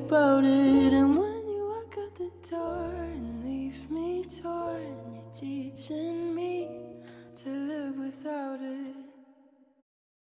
about it. And when you walk out the door and leave me torn, you're teaching me to live without it.